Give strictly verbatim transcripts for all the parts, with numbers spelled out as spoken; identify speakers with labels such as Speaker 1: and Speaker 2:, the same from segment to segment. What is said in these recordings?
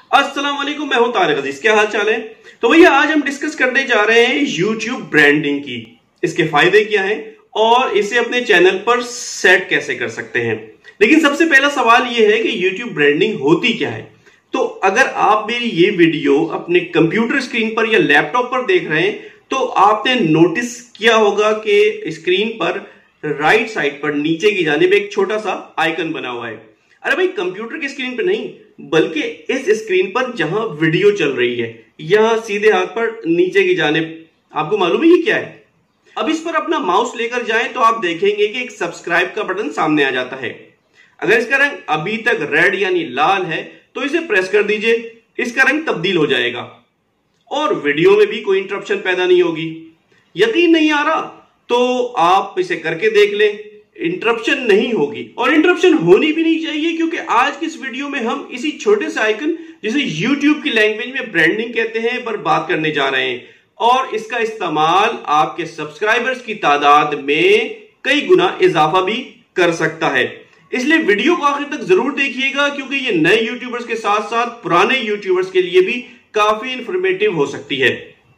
Speaker 1: अस्सलाम वालेकुम, मैं हूं तारिक अजीज। क्या हाल चाल है? तो भैया आज हम डिस्कस करने जा रहे हैं यूट्यूब ब्रांडिंग की, इसके फायदे क्या हैं और इसे अपने चैनल पर सेट कैसे कर सकते हैं। लेकिन सबसे पहला सवाल यह है कि यूट्यूब ब्रांडिंग होती क्या है। तो अगर आप मेरी ये वीडियो अपने कंप्यूटर स्क्रीन पर या लैपटॉप पर देख रहे हैं तो आपने नोटिस किया होगा कि स्क्रीन पर राइट साइड पर नीचे की जानिब एक छोटा सा आइकन बना हुआ है। अरे भाई, कंप्यूटर की स्क्रीन पर नहीं बल्कि इस स्क्रीन पर जहां वीडियो चल रही है, यहां सीधे हाथ पर नीचे की जानिब, आपको मालूम है ये क्या है? अब इस पर अपना माउस लेकर जाएं तो आप देखेंगे कि एक सब्सक्राइब का बटन सामने आ जाता है। अगर इसका रंग अभी तक रेड यानी लाल है तो इसे प्रेस कर दीजिए, इसका रंग तब्दील हो जाएगा और वीडियो में भी कोई इंटरप्शन पैदा नहीं होगी। यकीन नहीं आ रहा तो आप इसे करके देख लें, इंटरप्शन नहीं होगी और इंटरप्शन होनी भी नहीं चाहिए, क्योंकि आज की इस वीडियो में हम इसी छोटे से आइकन जिसे यूट्यूब की लैंग्वेज में ब्रांडिंग कहते हैं पर बात करने जा रहे हैं और इसका इस्तेमाल आपके सब्सक्राइबर्स की तादाद में कई गुना इजाफा भी कर सकता है। इसलिए वीडियो को आखिर तक जरूर देखिएगा, क्योंकि ये नए यूट्यूबर्स के साथ साथ पुराने यूट्यूबर्स के लिए भी काफी इंफॉर्मेटिव हो सकती है।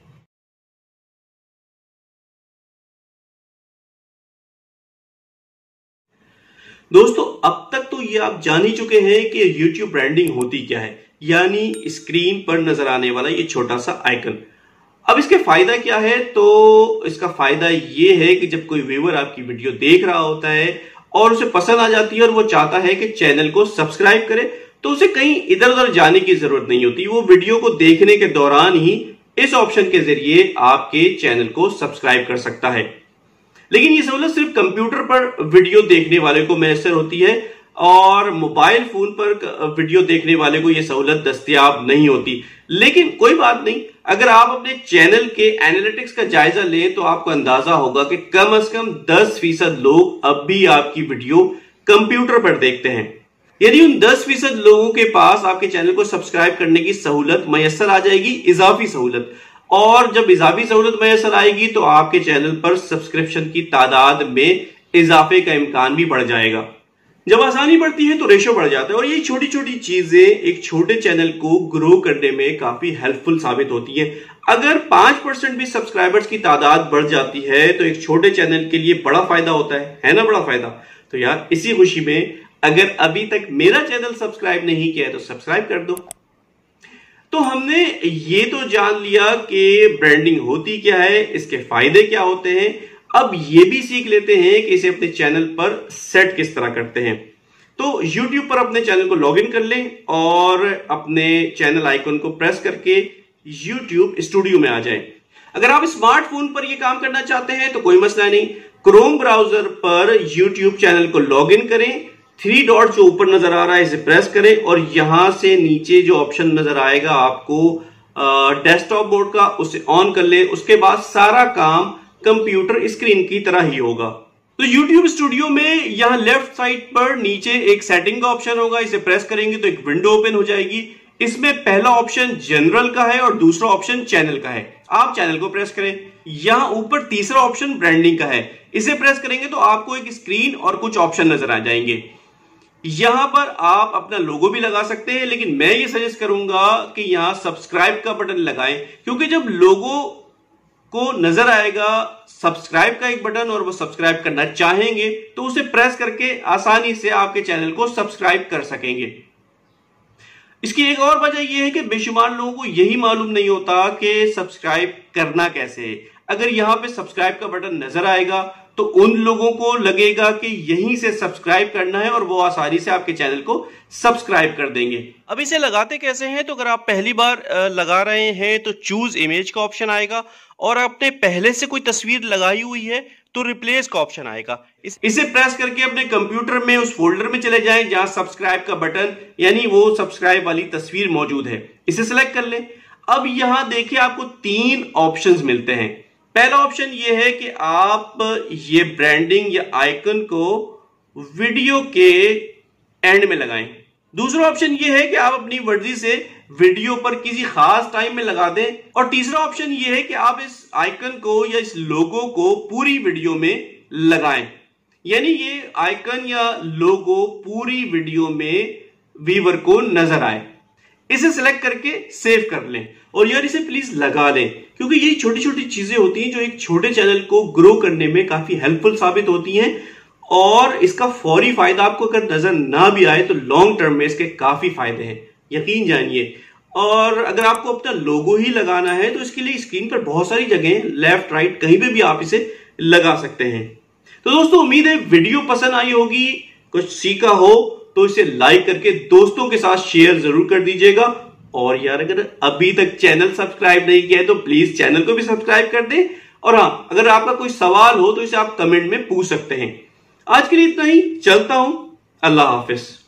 Speaker 1: दोस्तों, अब तक तो ये आप जान ही चुके हैं कि YouTube ब्रांडिंग होती क्या है, यानी स्क्रीन पर नजर आने वाला ये छोटा सा आइकन। अब इसके फायदा क्या है? तो इसका फायदा ये है कि जब कोई व्यूअर आपकी वीडियो देख रहा होता है और उसे पसंद आ जाती है और वो चाहता है कि चैनल को सब्सक्राइब करे, तो उसे कहीं इधर उधर जाने की जरूरत नहीं होती। वो वीडियो को देखने के दौरान ही इस ऑप्शन के जरिए आपके चैनल को सब्सक्राइब कर सकता है। लेकिन ये सहूलत सिर्फ कंप्यूटर पर वीडियो देखने वाले को मैसर होती है और मोबाइल फोन पर वीडियो देखने वाले को यह सहूलत दस्तयाब नहीं होती। लेकिन कोई बात नहीं, अगर आप अपने चैनल के एनालिटिक्स का जायजा लें तो आपको अंदाजा होगा कि कम से कम दस फीसद लोग अब भी आपकी वीडियो कंप्यूटर पर देखते हैं। यदि उन दस फीसद लोगों के पास आपके चैनल को सब्सक्राइब करने की सहूलत मैसर आ जाएगी, इजाफी सहूलत, और जब इजाफी सहूलत मैसर आएगी तो आपके चैनल पर सब्सक्रिप्शन की तादाद में इजाफे का इम्कान भी बढ़ जाएगा। जब आसानी बढ़ती है तो रेशो बढ़ जाता है और ये छोटी छोटी चीजें एक छोटे चैनल को ग्रो करने में काफी हेल्पफुल साबित होती है। अगर पांच परसेंट भी सब्सक्राइबर्स की तादाद बढ़ जाती है तो एक छोटे चैनल के लिए बड़ा फायदा होता है, है ना? बड़ा फायदा। तो यार, इसी खुशी में अगर अभी तक मेरा चैनल सब्सक्राइब नहीं किया है तो सब्सक्राइब कर दो। तो हमने ये तो जान लिया कि ब्रांडिंग होती क्या है, इसके फायदे क्या होते हैं। अब ये भी सीख लेते हैं कि इसे अपने चैनल पर सेट किस तरह करते हैं। तो YouTube पर अपने चैनल को लॉगिन कर लें और अपने चैनल आइकन को प्रेस करके YouTube स्टूडियो में आ जाएं। अगर आप स्मार्टफोन पर यह काम करना चाहते हैं तो कोई मसला नहीं, क्रोम ब्राउजर पर YouTube चैनल को लॉगिन करें, थ्री डॉट जो ऊपर नजर आ रहा है इसे प्रेस करें और यहां से नीचे जो ऑप्शन नजर आएगा आपको डेस्कटॉप मोड का, उसे ऑन कर ले। उसके बाद सारा काम कंप्यूटर स्क्रीन की तरह ही होगा। तो YouTube स्टूडियो में यहां लेफ्ट साइड पर नीचे एक सेटिंग का ऑप्शन होगा, इसे प्रेस करेंगे तो एक विंडो ओपन हो जाएगी। इसमें पहला ऑप्शन जनरल का है और दूसरा ऑप्शन चैनल का है। आप चैनल को प्रेस करें। यहां ऊपर तीसरा ऑप्शन ब्रांडिंग का है, इसे प्रेस करेंगे तो आपको एक स्क्रीन और कुछ ऑप्शन नजर आ जाएंगे। यहां पर आप अपना लोगो भी लगा सकते हैं, लेकिन मैं ये सजेस्ट करूंगा कि यहां सब्सक्राइब का बटन लगाएं, क्योंकि जब लोगो को नजर आएगा सब्सक्राइब का एक बटन और वो सब्सक्राइब करना चाहेंगे तो उसे प्रेस करके आसानी से आपके चैनल को सब्सक्राइब कर सकेंगे। इसकी एक और वजह यह है कि बेशुमार लोगों को यही मालूम नहीं होता कि सब्सक्राइब करना कैसे है। अगर यहां पे सब्सक्राइब का बटन नजर आएगा तो उन लोगों को लगेगा कि यहीं से सब्सक्राइब करना है और वो आसानी से आपके चैनल को सब्सक्राइब कर देंगे। अब इसे लगाते कैसे हैं? तो अगर आप पहली बार लगा रहे हैं तो चूज इमेज का ऑप्शन आएगा और आपने पहले से कोई तस्वीर लगाई हुई है तो रिप्लेस का ऑप्शन आएगा। इस, इसे प्रेस करके अपने कंप्यूटर में उस फोल्डर में चले जाएं जहां सब्सक्राइब का बटन यानी वो सब्सक्राइब वाली तस्वीर मौजूद है, इसे सिलेक्ट कर लें। अब यहां देखिए आपको तीन ऑप्शंस मिलते हैं। पहला ऑप्शन ये है कि आप ये ब्रांडिंग या आइकन को वीडियो के एंड में लगाएं। दूसरा ऑप्शन ये है कि आप अपनी मर्जी से वीडियो पर किसी खास टाइम में लगा दें और तीसरा ऑप्शन ये है कि आप इस आइकन को या इस लोगो को पूरी वीडियो में लगाएं, यानी ये आइकन या लोगो पूरी वीडियो में व्यूअर को नजर आए। इसे सिलेक्ट करके सेव कर लें और यार इसे प्लीज लगा लें, क्योंकि ये छोटी छोटी चीजें होती हैं जो एक छोटे चैनल को ग्रो करने में काफी हेल्पफुल साबित होती हैं। और इसका फौरी फायदा आपको अगर नजर ना भी आए तो लॉन्ग टर्म में इसके काफी फायदे हैं, यकीन जानिए। और अगर आपको अपना लोगो ही लगाना है तो इसके लिए स्क्रीन पर बहुत सारी जगह लेफ्ट राइट कहीं पे भी आप इसे लगा सकते हैं। तो दोस्तों उम्मीद है वीडियो पसंद आई होगी, कुछ सीखा हो तो इसे लाइक करके दोस्तों के साथ शेयर जरूर कर दीजिएगा। और यार अगर अभी तक चैनल सब्सक्राइब नहीं किया है तो प्लीज चैनल को भी सब्सक्राइब कर दें। और हाँ, अगर आपका कोई सवाल हो तो इसे आप कमेंट में पूछ सकते हैं। आज के लिए इतना ही, चलता हूं, अल्लाह हाफिज।